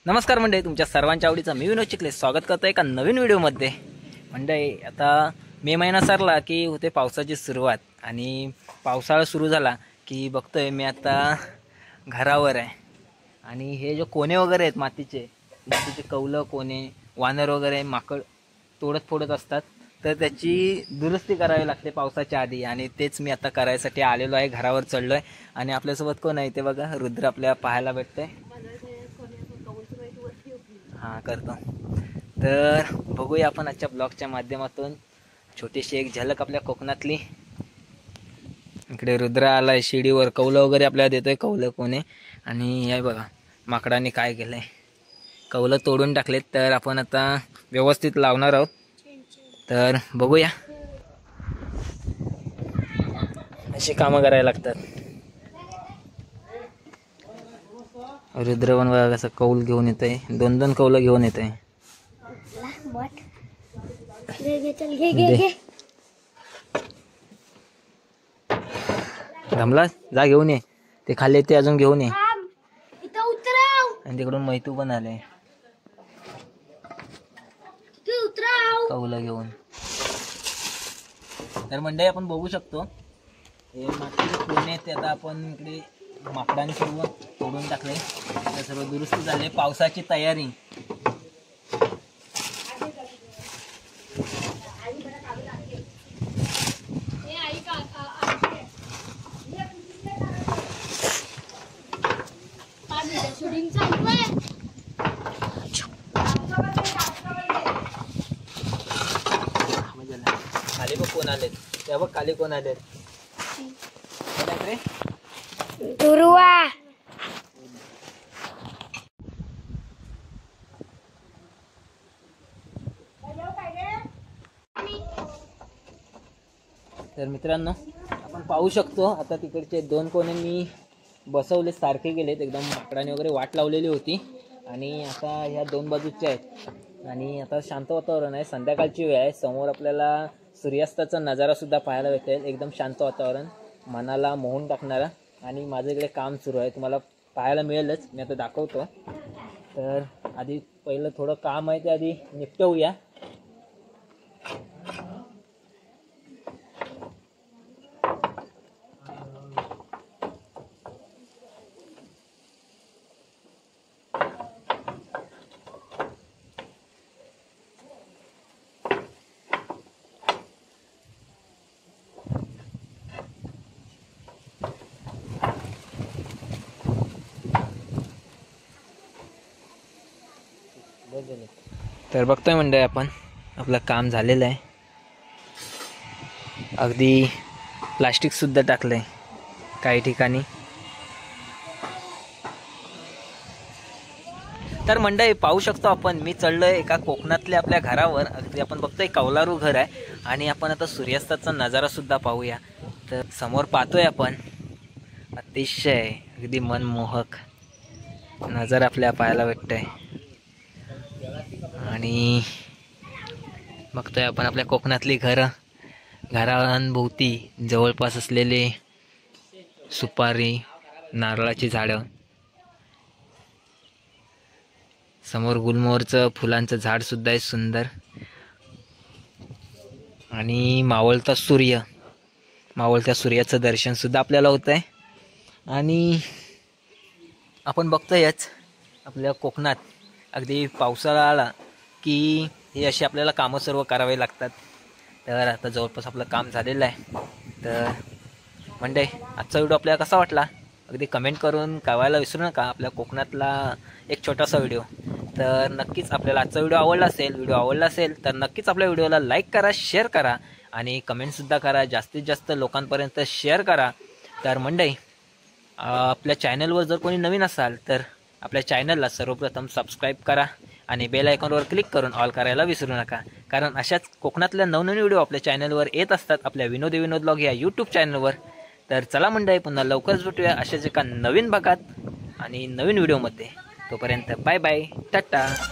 नमस्कार मंडळी, तुमच्या सर्वांच्या आवडीचा मी विनोद चिखले स्वागत करतो एका नवीन व्हिडिओमध्ये। मंडळी, आता मे महिना सरला की होते पावसाची सुरुवात आणि पावसाळा सुरू झाला की बघतोय मी आता घरावर आहे आणि हे जो कोणे वगैरे आहेत मातीचे कौलं कोणे वानर वगैरे माकड तोडत फोडत असतात, तर त्याची दुरुस्ती करावी लागते पावसाच्या आधी आणि तेच मी आता करायसाठी आलेलो आहे। घरावर चढलोय आणि आपल्यासोबत कोण आहे ते बघा, रुद्र आपल्याला पाहायला भेटतंय। हां करतो, तर बघूया आपण आजच्या ब्लॉगच्या माध्यमातून छोटीशी एक झलक आपल्या कोकणातली। इकडे रुद्र आलाय शिडीवर, कौलं वगैरे आपल्याला देतोय, कौलं कोणे। आणि हे बघा माकडाने काय केलंय, कौलं तोडून टाकलेत, तर आपण आता व्यवस्थित लावणार आहोत। तर बघूया, अशी कामं करायला लागतात। रुद्रवन बघा कसं कौल घेऊन येत आहे, दोन दोन कौलं घेऊन येत आहे। धमला जा घेऊन ये, ते खाली ते अजून घेऊन ये। आणि तिकडून मैतू पण आले कौलं घेऊन। तर मंडळी आपण बघू शकतो हे मातीचे कोणे ते आता आपण इकडे माकडाने सर्व तोडून टाकले, तर सर्व दुरुस्त झाले। पावसाची तयारी खाली बघ कोण आलेत, त्या बघ खाली कोण आलेत, दुर्वा। तर मित्रांनो आपण पाहू शकतो आता तिकडचे दोन कोणे मी बसवले, सारखे गेलेत, एकदम माकडाने वगैरे वाट लावलेली होती आणि आता ह्या दोन बाजूच्या आहेत। आणि आता शांत वातावरण आहे, संध्याकाळची वेळ आहे, समोर आपल्याला सूर्यास्ताचा नजारा सुद्धा पाहायला भेटेल। एकदम शांत वातावरण, मनाला मोहून टाकणारा। आणि माझं इकडे काम सुरू आहे, तुम्हाला पाहायला मिळेलच, मी आता दाखवतो। तर आधी पहिलं थोडं काम आहे ते आधी निपटवूया। तर बघतोय मंडळी आपण आपलं काम झालेलं आहे, अगदी प्लास्टिक सुद्धा टाकलंय काही ठिकाणी। तर मंडळी पाहू शकतो आपण, मी चढलोय एका कोकणातल्या आपल्या घरावर, अगदी आपण बघतोय कौलारू घर आहे आणि आपण आता सूर्यास्ताचा नजारा सुद्धा पाहूया। तर समोर पाहतोय आपण अतिशय अगदी मनमोहक नजारा आपल्याला पाहायला भेटतोय। आणि बघतोय आपण आपल्या कोकणातली घरांभोवती जवळपास असलेले सुपारी नारळाची झाडं, समोर गुलमोहरचं फुलांचं झाड सुद्धा आहे सुंदर, आणि मावळता सूर्य, मावळत्या सूर्याचं दर्शन सुद्धा आपल्याला होत आहे। आणि आपण बघतोयच आपल्या कोकणात अगदी पावसाळा आला की हे असे आपल्याला कामं सर्व करावे लागतात। तर आता जवळपास आपलं काम झालेलं आहे। तर मंडळी आजचा व्हिडिओ आपल्याला कसा वाटला अगदी कमेंट करून कळवायला विसरू नका, आपल्या कोकणातला एक छोटासा व्हिडिओ। तर नक्कीच आपल्याला आजचा व्हिडिओ आवडला असेल तर नक्कीच आपल्या व्हिडिओला लाईक करा, शेअर करा आणि कमेंटसुद्धा करा, जास्तीत जास्त लोकांपर्यंत शेअर करा। तर मंडळी आपल्या चॅनलवर जर कोणी नवीन असाल तर आपल्या चॅनलला सर्वप्रथम सबस्क्राईब करा आणि बेल आयकॉनवर क्लिक करून ऑल करायला विसरू नका, कारण अशाच कोकणातल्या नवनवीन व्हिडिओ आपल्या चॅनलवर येत असतात, आपल्या विनोद ब्लॉग या यूट्यूब चॅनलवर। तर चला मंडळी, पुन्हा लवकरच भेटूया अशाच एका नवीन भागात आणि नवीन व्हिडिओमध्ये। तोपर्यंत बाय बाय, टाटा।